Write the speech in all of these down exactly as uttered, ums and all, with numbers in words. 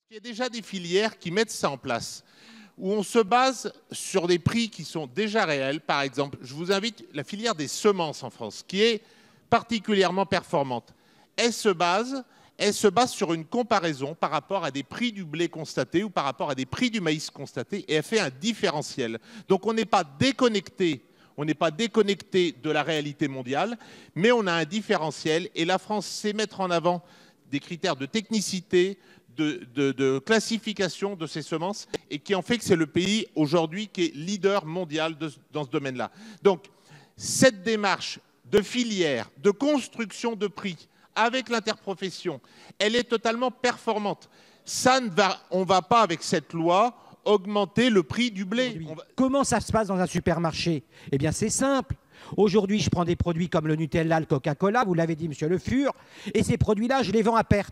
Il y a déjà des filières qui mettent ça en place, où on se base sur des prix qui sont déjà réels. Par exemple, je vous invite la filière des semences en France, qui est particulièrement performante. Elle se base, elle se base sur une comparaison par rapport à des prix du blé constatés ou par rapport à des prix du maïs constatés, et elle fait un différentiel. Donc on n'est pas déconnecté. On n'est pas déconnecté de la réalité mondiale, mais on a un différentiel, et la France sait mettre en avant des critères de technicité, de, de, de classification de ces semences, et qui en fait que c'est le pays aujourd'hui qui est leader mondial de, dans ce domaine-là. Donc cette démarche de filière, de construction de prix avec l'interprofession, elle est totalement performante. Ça ne va, on ne va pas avec cette loi augmenter le prix du blé. Va... Comment ça se passe dans un supermarché? Eh bien, c'est simple. Aujourd'hui, je prends des produits comme le Nutella, le Coca-Cola, vous l'avez dit, monsieur Le Fur, et ces produits-là, je les vends à perte.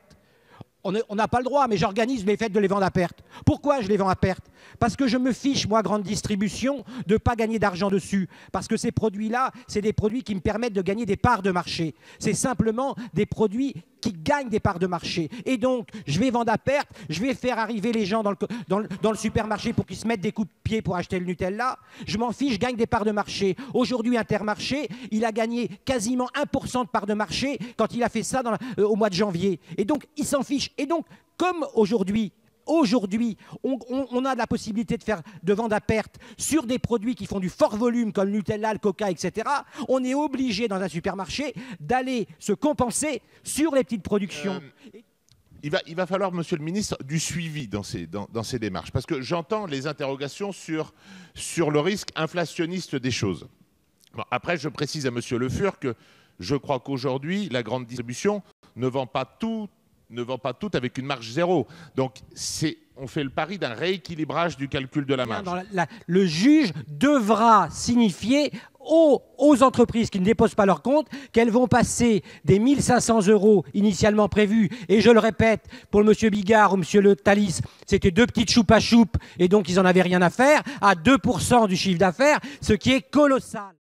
On n'a pas le droit, mais j'organise mes fêtes de les vendre à perte. Pourquoi je les vends à perte? Parce que je me fiche, moi, grande distribution, de ne pas gagner d'argent dessus. Parce que ces produits-là, c'est des produits qui me permettent de gagner des parts de marché. C'est simplement des produits qui gagnent des parts de marché. Et donc, je vais vendre à perte, je vais faire arriver les gens dans le, dans le, dans le supermarché pour qu'ils se mettent des coups de pied pour acheter le Nutella. Je m'en fiche, je gagne des parts de marché. Aujourd'hui, Intermarché, il a gagné quasiment un pour cent de parts de marché quand il a fait ça dans la, euh, au mois de janvier. Et donc, il s'en fiche. Et donc, comme aujourd'hui, Aujourd'hui, on, on, on a la possibilité de, faire, de vendre à perte sur des produits qui font du fort volume, comme le Nutella, le Coca, et cetera. On est obligé, dans un supermarché, d'aller se compenser sur les petites productions. Euh, il, va, il va falloir, monsieur le ministre, du suivi dans ces, dans, dans ces démarches. Parce que j'entends les interrogations sur, sur le risque inflationniste des choses. Bon, après, je précise à monsieur Le Fur que je crois qu'aujourd'hui, la grande distribution ne vend pas tout ne vend pas tout avec une marge zéro. Donc, on fait le pari d'un rééquilibrage du calcul de la marge. Dans la, la, le juge devra signifier aux, aux entreprises qui ne déposent pas leur compte qu'elles vont passer des mille cinq cents euros initialement prévus, et je le répète, pour le monsieur Bigard ou monsieur Le Thalys, c'était deux petites choupes à choupe, et donc ils n'en avaient rien à faire, à deux pour cent du chiffre d'affaires, ce qui est colossal.